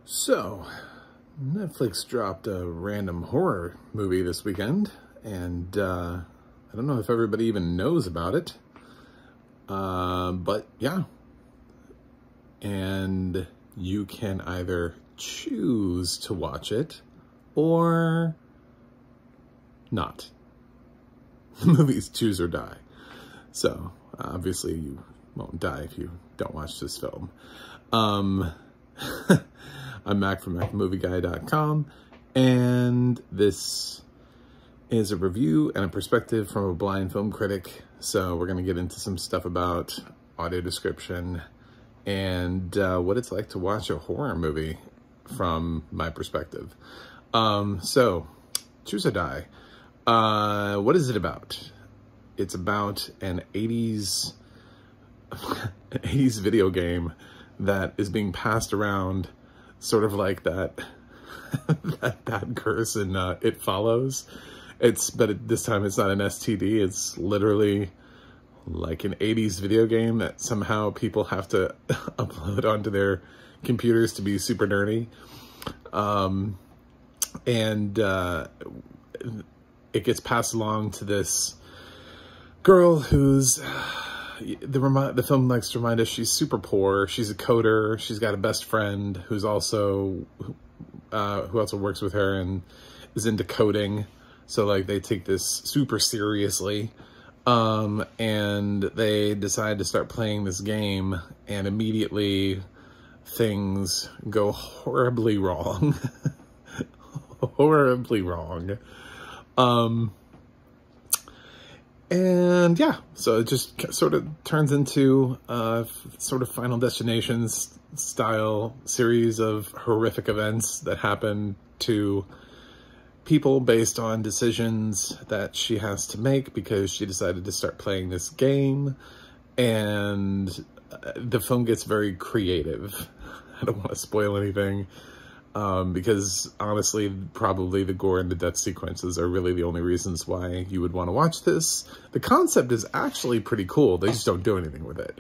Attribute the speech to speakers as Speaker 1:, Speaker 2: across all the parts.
Speaker 1: So, Netflix dropped a random horror movie this weekend, and I don't know if everybody even knows about it, but yeah. And you can either choose to watch it or not. The movie's choose or die. So, obviously you won't die if you don't watch this film. I'm Mac from movieguy.com, and this is a review and a perspective from a blind film critic. So we're going to get into some stuff about audio description and what it's like to watch a horror movie from my perspective. So, choose or die. What is it about? It's about an 80s video game that is being passed around, sort of like that that curse in It Follows. But this time it's not an STD. It's literally like an 80s video game that somehow people have to upload onto their computers to be super nerdy. It gets passed along to this girl who's, the film likes to remind us, she's super poor. She's a coder. She's got a best friend who's also, who also works with her and is into coding. So like they take this super seriously. And they decide to start playing this game, and immediately things go horribly wrong. Horribly wrong. And yeah, so it just sort of turns into a sort of Final Destinations style series of horrific events that happen to people based on decisions that she has to make because she decided to start playing this game. And the film gets very creative. I don't want to spoil anything. Because honestly, probably the gore and the death sequences are really the only reasons why you would want to watch this. The concept is actually pretty cool. They just don't do anything with it.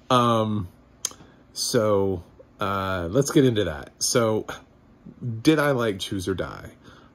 Speaker 1: Let's get into that. So, did I like Choose or Die?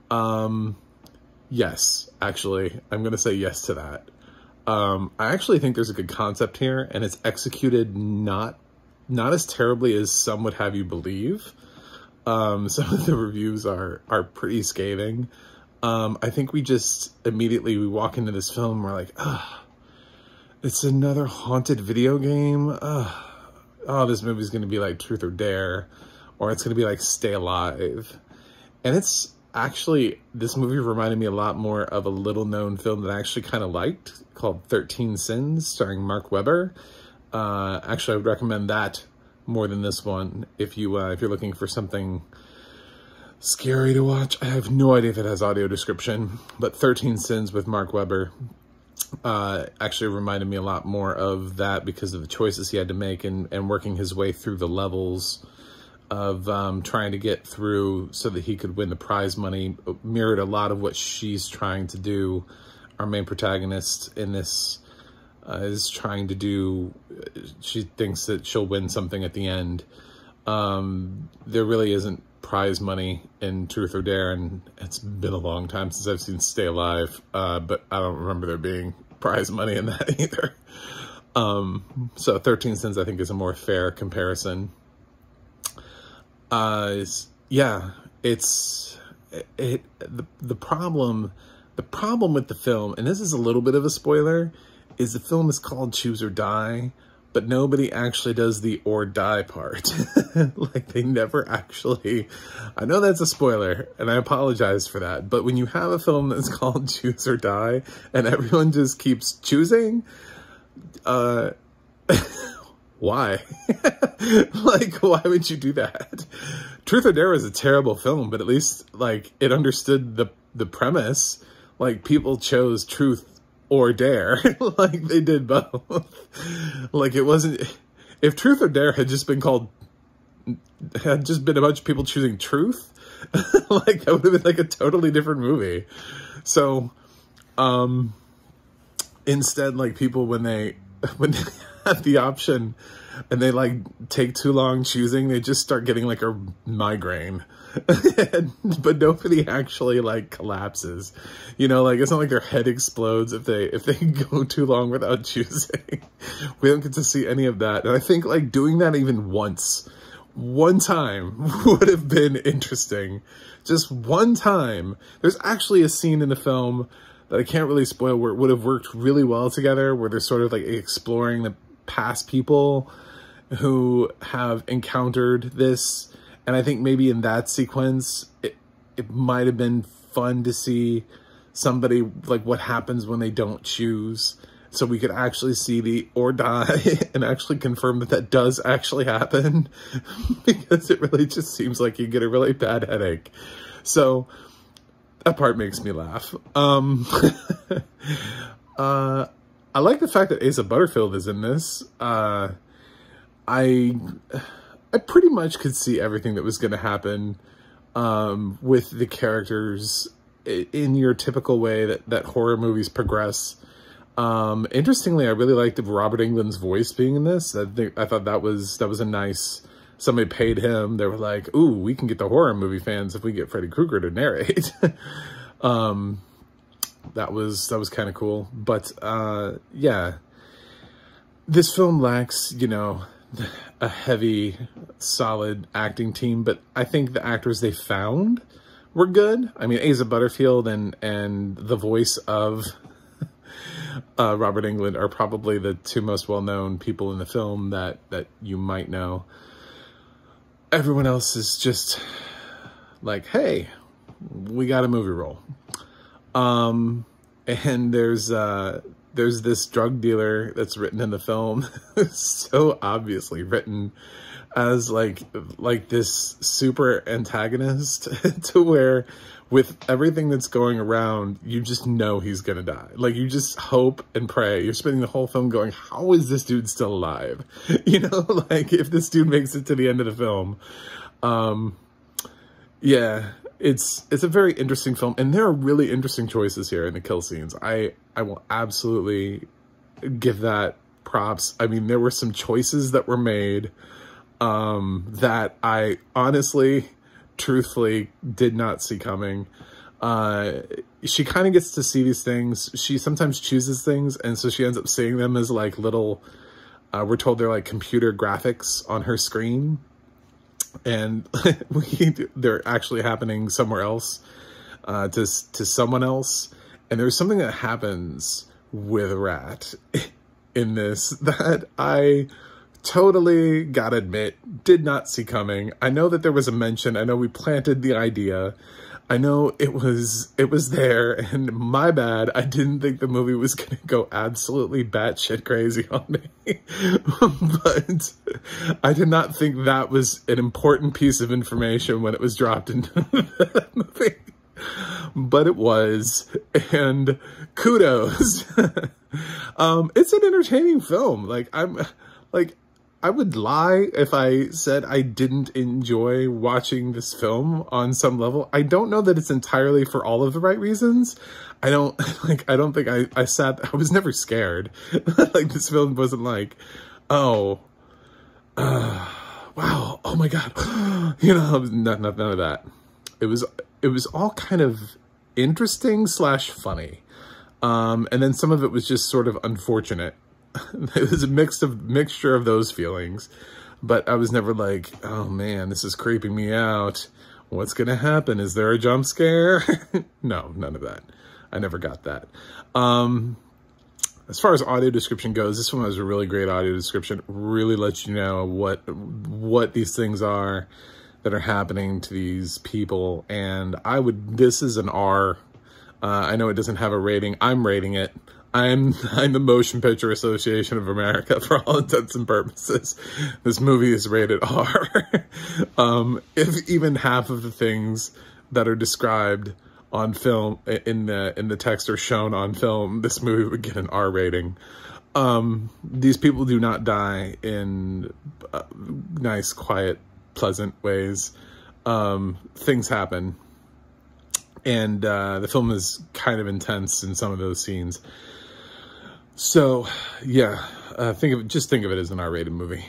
Speaker 1: Yes, actually, I'm going to say yes to that. I actually think there's a good concept here, and it's executed not as terribly as some would have you believe. Some of the reviews are pretty scathing. I think we walk into this film and we're like, it's another haunted video game. This movie's going to be like Truth or Dare, or it's going to be like Stay Alive. And it's actually, this movie reminded me a lot more of a little known film that I actually kind of liked called 13 Sins, starring Mark Webber. Actually, I would recommend that more than this one if you're looking for something scary to watch. I have no idea if it has audio description, but 13 Sins with Mark Webber actually reminded me a lot more of that because of the choices he had to make and working his way through the levels of trying to get through so that he could win the prize money. Mirrored a lot of what she's trying to do. Our main protagonist in this is trying to do, she thinks that she'll win something at the end. There really isn't prize money in Truth or Dare, and it's been a long time since I've seen Stay Alive, but I don't remember there being prize money in that either. So 13 Sins I think is a more fair comparison. Yeah, the problem with the film, and this is a little bit of a spoiler, is the film is called Choose or Die, but nobody actually does the or die part. Like, they never actually, I know that's a spoiler, and I apologize for that, but when you have a film that's called Choose or Die, and everyone just keeps choosing, why? Like, why would you do that? Truth or Dare was a terrible film, but at least, like, it understood the premise. Like, people chose truth or dare. Like, they did both. Like, it wasn't, if Truth or Dare had just been a bunch of people choosing truth, like, that would have been like a totally different movie. So instead, like, people when they have the option and they like take too long choosing, they just start getting like a migraine. But nobody actually like collapses, you know, like it's not like their head explodes if they go too long without choosing. We don't get to see any of that. And I think like doing that even one time would have been interesting. Just one time. There's actually a scene in the film that I can't really spoil where it would have worked really well together, where they're sort of like exploring the past people who have encountered this. And I think maybe in that sequence, it might have been fun to see somebody, like what happens when they don't choose. So we could actually see the or die and actually confirm that that does actually happen. Because it really just seems like you get a really bad headache. So that part makes me laugh. I like the fact that Asa Butterfield is in this. I pretty much could see everything that was going to happen with the characters in your typical way that horror movies progress. Interestingly, I really liked Robert Englund's voice being in this. I thought that was a nice. Somebody paid him. They were like, "Ooh, we can get the horror movie fans if we get Freddy Krueger to narrate." That was kind of cool. But yeah, this film lacks, you know, a heavy, solid acting team, but I think the actors they found were good. I mean, Asa Butterfield and the voice of Robert Englund are probably the two most well-known people in the film that you might know. Everyone else is just like, hey, we got a movie role. And there's this drug dealer that's written in the film, so obviously written as like this super antagonist to where with everything that's going around, you just know he's gonna die. Like you just hope and pray. You're spending the whole film going, how is this dude still alive? You know, like if this dude makes it to the end of the film. Yeah, it's a very interesting film, and there are really interesting choices here in the kill scenes. I will absolutely give that props. I mean, there were some choices that were made that I honestly, truthfully did not see coming. She kind of gets to see these things. She sometimes chooses things, and so she ends up seeing them as like little, we're told they're like computer graphics on her screen. And they're actually happening somewhere else, to someone else. And there's something that happens with Rat in this that I totally gotta admit did not see coming. I know that there was a mention. I know we planted the idea. I know it was there, and my bad. I didn't think the movie was going to go absolutely batshit crazy on me. But I did not think that was an important piece of information when it was dropped into the movie. But it was, and kudos. It's an entertaining film. I would lie if I said I didn't enjoy watching this film on some level. I don't know that it's entirely for all of the right reasons. I don't think I was never scared. Like this film wasn't like, oh, wow, oh my God. You know, none of that. It was all kind of interesting / funny. And then some of it was just sort of unfortunate. It was a mixture of those feelings, but I was never like, oh man, this is creeping me out. What's going to happen? Is there a jump scare? No, none of that. I never got that. As far as audio description goes, this one has a really great audio description. Really lets you know what these things are that are happening to these people. And this is an R. I know it doesn't have a rating. I'm rating it. I'm the Motion Picture Association of America for all intents and purposes. This movie is rated R. If even half of the things that are described on film in the text are shown on film, this movie would get an R rating. These people do not die in nice, quiet, pleasant ways. Things happen. And the film is kind of intense in some of those scenes. So, yeah, just think of it as an R-rated movie.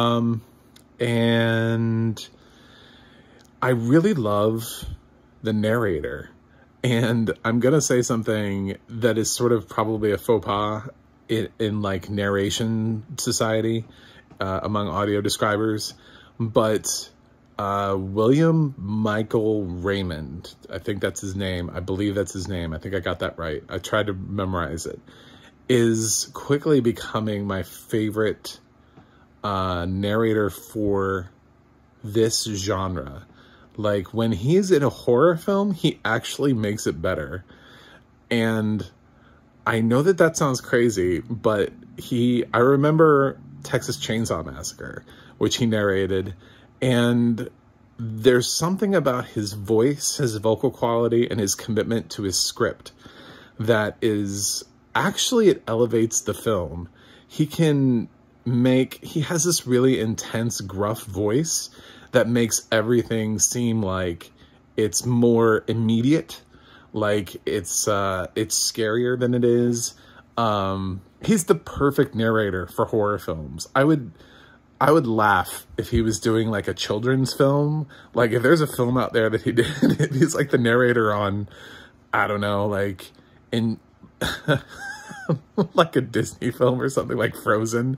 Speaker 1: And I really love the narrator. And I'm going to say something that is sort of probably a faux pas in like narration society among audio describers. But William Michael Raymond, I think that's his name. I believe that's his name. I think I got that right. I tried to memorize it. Is quickly becoming my favorite narrator for this genre. Like, when he's in a horror film, he actually makes it better. And I know that that sounds crazy, but I remember Texas Chainsaw Massacre, which he narrated, and there's something about his voice, his vocal quality, and his commitment to his script that is... Actually, it elevates the film. He has this really intense, gruff voice that makes everything seem like it's more immediate, like it's scarier than it is. He's the perfect narrator for horror films. I would laugh if he was doing like a children's film. Like, if there's a film out there that he did, he's like the narrator on, I don't know, like in like a Disney film or something, like Frozen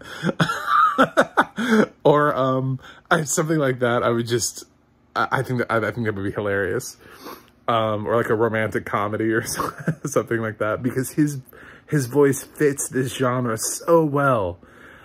Speaker 1: or something like that. I think that would be hilarious. Or like a romantic comedy or something like that, because his voice fits this genre so well.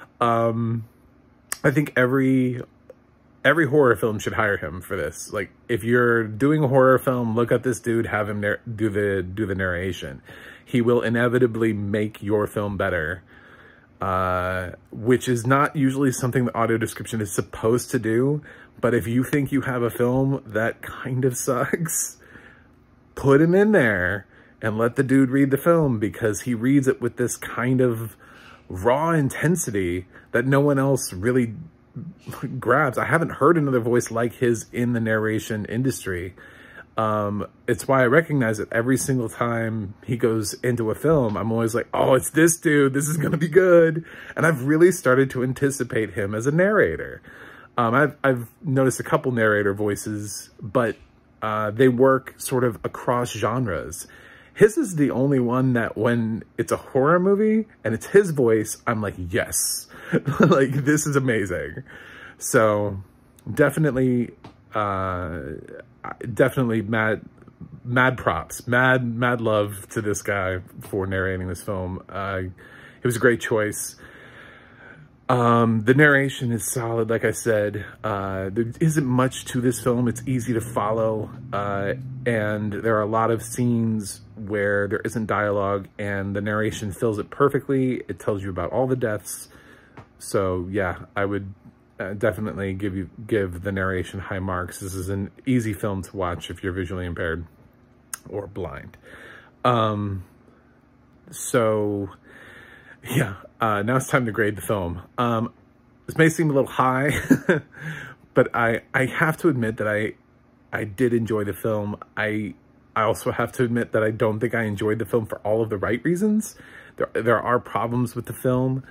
Speaker 1: I think every horror film should hire him for this. Like, if you're doing a horror film, look at this dude, have him do the narration. He will inevitably make your film better, which is not usually something the audio description is supposed to do. But if you think you have a film that kind of sucks, put him in there and let the dude read the film, because he reads it with this kind of raw intensity that no one else really grabs. I haven't heard another voice like his in the narration industry. It's why I recognize it every single time he goes into a film. I'm always like, oh, it's this dude. This is going to be good. And I've really started to anticipate him as a narrator. I've noticed a couple narrator voices, but they work sort of across genres. His is the only one that when it's a horror movie and it's his voice, I'm like, yes, like, this is amazing. So definitely mad props, mad love to this guy for narrating this film. It was a great choice. The narration is solid, like I said. There isn't much to this film. It's easy to follow, and there are a lot of scenes where there isn't dialogue, and the narration fills it perfectly. It tells you about all the deaths. So yeah, I would definitely give the narration high marks. This is an easy film to watch if you're visually impaired or blind. So yeah, now it's time to grade the film. This may seem a little high, but I have to admit that I did enjoy the film. I also have to admit that I don't think I enjoyed the film for all of the right reasons. There are problems with the film.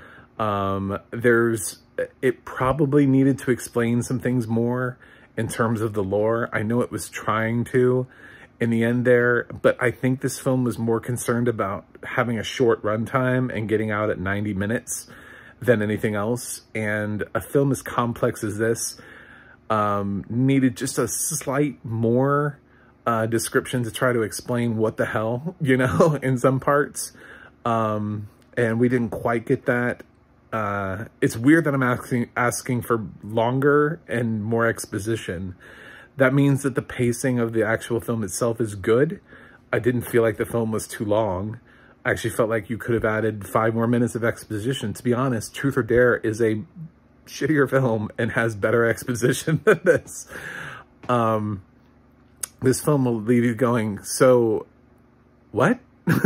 Speaker 1: It probably needed to explain some things more in terms of the lore. I know it was trying to in the end there, but I think this film was more concerned about having a short runtime and getting out at 90 minutes than anything else. And a film as complex as this needed just a slight more description to try to explain what the hell, you know, in some parts. And we didn't quite get that. It's weird that I'm asking for longer and more exposition. That means that the pacing of the actual film itself is good. I didn't feel like the film was too long. I actually felt like you could have added 5 more minutes of exposition. To be honest, Truth or Dare is a shittier film and has better exposition than this. This film will leave you going, so what?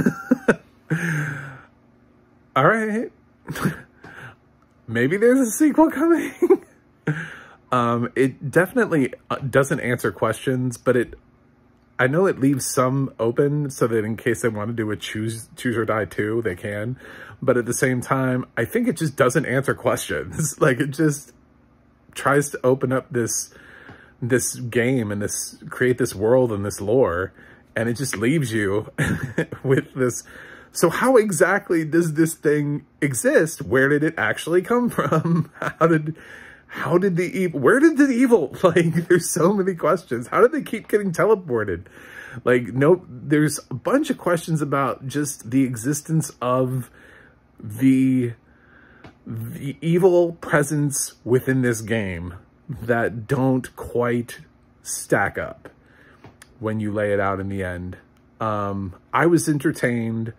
Speaker 1: All right. Maybe there's a sequel coming. It definitely doesn't answer questions, but I know it leaves some open so that in case they want to do a choose or die 2, they can. But at the same time, I think it just doesn't answer questions. Like, it just tries to open up this game and create this world and this lore, and it just leaves you with this. So how exactly does this thing exist? Where did it actually come from? How did the evil, where did the evil, like, there's so many questions. How did they keep getting teleported? Like, no, there's a bunch of questions about just the existence of the evil presence within this game that don't quite stack up when you lay it out in the end. I was entertained,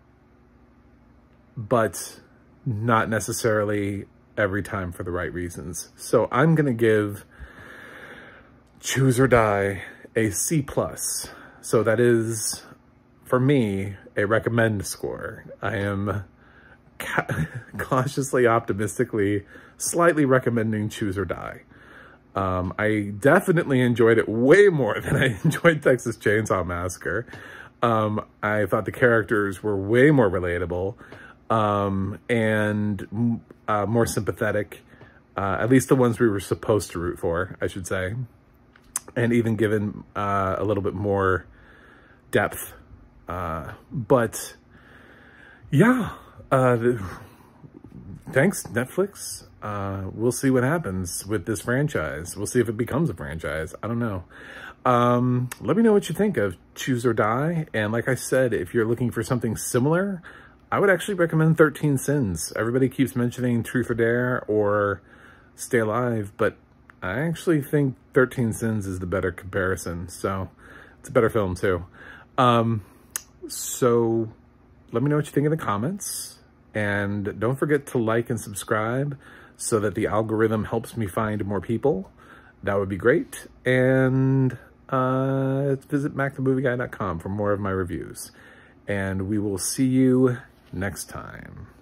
Speaker 1: but not necessarily every time for the right reasons. So I'm going to give Choose or Die a C+. So that is, for me, a recommend score. I am cautiously, optimistically, slightly recommending Choose or Die. I definitely enjoyed it way more than I enjoyed Texas Chainsaw Massacre. I thought the characters were way more relatable, and more sympathetic, at least the ones we were supposed to root for, I should say, and even given a little bit more depth. But yeah, thanks, Netflix. We'll see what happens with this franchise. We'll see if it becomes a franchise. I don't know. Let me know what you think of Choose or Die. And like I said, if you're looking for something similar, I would actually recommend 13 Sins. Everybody keeps mentioning Truth or Dare or Stay Alive, but I actually think 13 Sins is the better comparison. So it's a better film too. So let me know what you think in the comments. And don't forget to like and subscribe so that the algorithm helps me find more people. That would be great. And visit MacTheMovieGuy.com for more of my reviews. And we will see you next time.